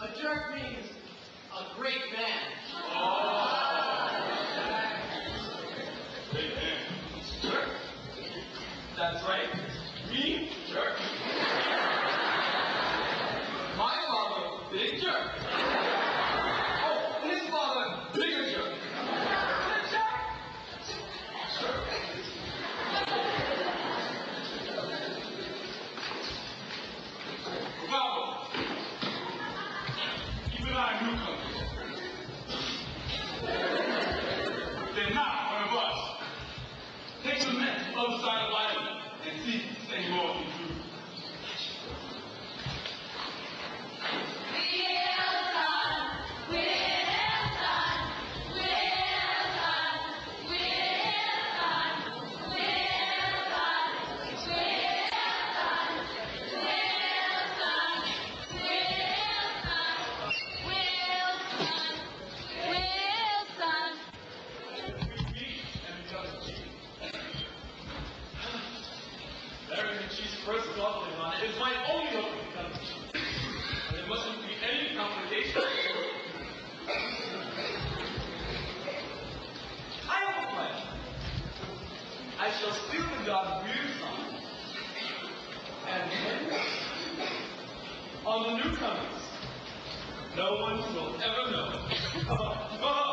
A jerk means a great man. Great man. Jerk? That's right. Me, jerk. My father, big jerk. Oh, his father, bigger jerk. Well, keep an eye on newcomers. They're not one of us. Take some men to the other side of the island and see if any more can do. First gospel on it is my only hope of becoming chief. And there mustn't be any complications. I have a plan. I shall steal the god's weird song. And then, on the newcomers, no one will ever know.